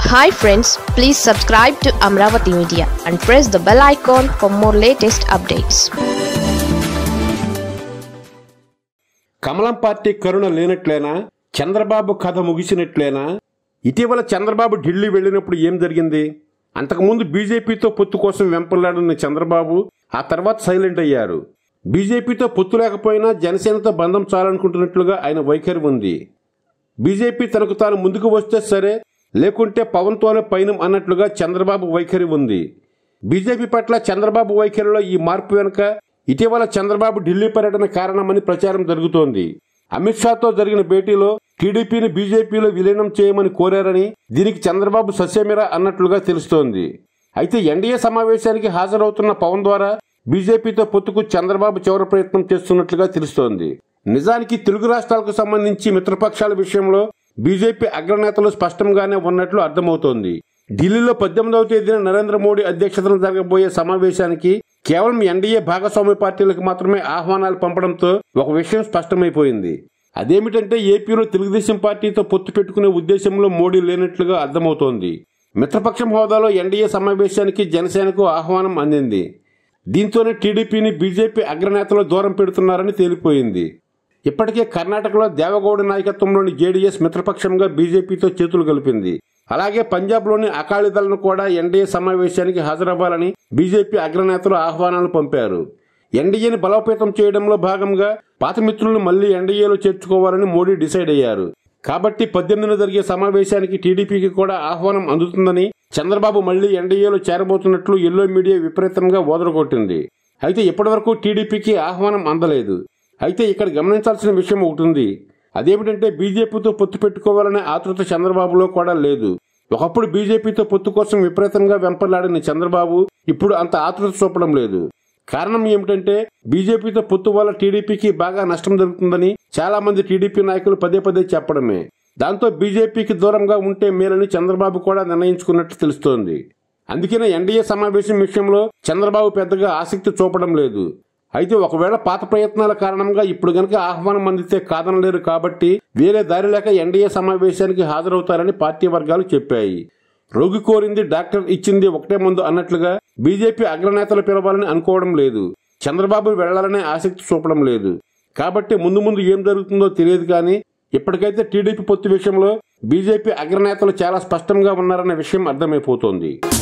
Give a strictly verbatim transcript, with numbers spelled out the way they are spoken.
Hi friends, please subscribe to Amaravathi Media and press the bell icon for more latest updates. కమలం party కరుణ లేనట్లేనా? చంద్రబాబు కథ ముగిసినట్లేనా? ఇటీవల చంద్రబాబు ఢిల్లీ వెళ్ళినప్పుడు ఏం జరిగింది? అంతకుముందు బీజేపీతో పొత్తు కోసం వెంపర్లాడిన చంద్రబాబు ఆ తర్వాత సైలెంట్ అయ్యారు. బీజేపీతో పొత్తు లేకపోయినా జనసేనతో బంధం చాలనుకుంటున్నట్లుగా ఆయన వైఖరి ఉంది. బీజేపీ తనకు తాను ముందుకు వస్తే సరే, లేకుంటే పవన్తోనే పైనం అన్నట్లుగా చంద్రబాబు వైఖరి ఉంది. బీజేపీ పట్ల చంద్రబాబు వైఖరిలో ఈ మార్పు వెనుక ఇటీవల చంద్రబాబు ఢిల్లీ పర్యటన కారణమని ప్రచారం జరుగుతోంది. అమిత్ షాతో జరిగిన భేటీలో టీడీపీని బీజేపీలో విలీనం చేయమని కోరారని, దీనికి చంద్రబాబు ససేమిరా అన్నట్లుగా తెలుస్తోంది. అయితే ఎన్డీఏ సమావేశానికి హాజరవుతున్న పవన్ ద్వారా బీజేపీతో పొత్తుకు చంద్రబాబు చివరి ప్రయత్నం చేస్తున్నట్లుగా తెలుస్తోంది. నిజానికి తెలుగు రాష్ట్రాలకు సంబంధించి మిత్రపక్షాల విషయంలో బీజేపీ అగ్రనేతలు స్పష్టంగానే ఉన్నట్లు అర్థమవుతోంది. ఢిల్లీలో పద్దెనిమిదవ తేదీన నరేంద్ర మోడీ అధ్యక్షతన జరగబోయే సమావేశానికి కేవలం ఎన్డీఏ భాగస్వామ్య పార్టీలకు మాత్రమే ఆహ్వానాలు పంపడంతో ఒక విషయం స్పష్టమైపోయింది. అదేమిటంటే ఏపీలో తెలుగుదేశం పార్టీతో పొత్తు పెట్టుకునే ఉద్దేశంలో మోడీ లేనట్లుగా అర్థమవుతోంది. మిత్రపక్షం హోదాలో ఎన్డీఏ సమావేశానికి జనసేనకు ఆహ్వానం అందింది. దీంతోనే టీడీపీని బీజేపీ అగ్రనేతలు దూరం పెడుతున్నారని తేలిపోయింది. ఇప్పటికే కర్ణాటకలో దేవగౌడ నాయకత్వంలోని జేడీఎస్ మిత్రపక్షంగా బీజేపీతో చేతులు కలిపింది. అలాగే పంజాబ్లోని అకాలీదళ్లను కూడా ఎన్డీఏ సమావేశానికి హాజరవ్వాలని బీజేపీ అగ్రనేతలు ఆహ్వానాలు పంపారు. ఎన్డీఏని బలోపేతం చేయడంలో భాగంగా పాత మిత్రులను మళ్లీ ఎన్డీఏలో చేర్చుకోవాలని మోడీ డిసైడ్ అయ్యారు. కాబట్టి పద్దెనిమిదిన జరిగే సమావేశానికి టీడీపీకి కూడా ఆహ్వానం అందుతుందని, చంద్రబాబు మళ్లీ ఎన్డీఏలో చేరబోతున్నట్లు ఎల్లో మీడియా విపరీతంగా ఓదరగొట్టింది. అయితే ఇప్పటివరకు టీడీపీకి ఆహ్వానం అందలేదు. అయితే ఇక్కడ గమనించాల్సిన విషయం ఒకటి ఉంది. అదేమిటంటే బీజేపీతో పొత్తు పెట్టుకోవాలనే ఆతృత చంద్రబాబులో కూడా లేదు. ఒకప్పుడు బీజేపీతో పొత్తు కోసం విపరీతంగా వెంపర్లాడిన చంద్రబాబు ఇప్పుడు అంత ఆతృత చూపడం లేదు. కారణం ఏమిటంటే బీజేపీతో పొత్తు వల్ల టీడీపీకి బాగా నష్టం జరుగుతుందని చాలా మంది టీడీపీ నాయకులు పదే పదే చెప్పడమే. దాంతో బీజేపీకి దూరంగా ఉంటే మేలని చంద్రబాబు కూడా నిర్ణయించుకున్నట్లు తెలుస్తోంది. అందుకనే ఎన్డీఏ సమావేశం విషయంలో చంద్రబాబు పెద్దగా ఆసక్తి చూపడం లేదు. అయితే ఒకవేళ పాత ప్రయత్నాల కారణంగా ఇప్పుడు గనక ఆహ్వానం అందితే కాదనలేరు కాబట్టి వేరే దారి లేక ఎన్డీఏ సమావేశానికి హాజరవుతారని పార్టీ వర్గాలు చెప్పాయి. రోగి కోరింది డాక్టర్ ఇచ్చింది ఒకటే ముందు అన్నట్లుగా బీజేపీ అగ్రనేతలు పిలవాలని అనుకోవడం లేదు. చంద్రబాబు వెళ్లాలనే ఆసక్తి చూపడం లేదు. కాబట్టి ముందు ముందు ఏం జరుగుతుందో తెలియదు. కానీ ఇప్పటికైతే టీడీపీ పొత్తు విషయంలో బీజేపీ అగ్రనేతలు చాలా స్పష్టంగా ఉన్నారన్న విషయం అర్థమైపోతోంది.